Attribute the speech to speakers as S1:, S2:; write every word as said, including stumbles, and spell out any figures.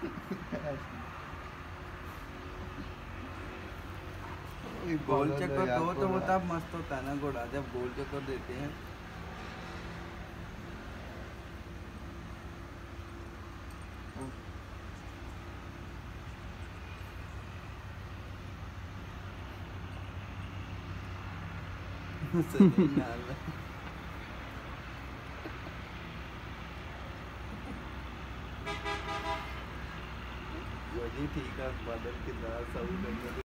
S1: गोल चक्कर दो तो वो तब मस्त होता है ना घोड़ा, जब गोल चक्कर देते हैं। सही नाल वो जी ठीक है, बादल कितना सब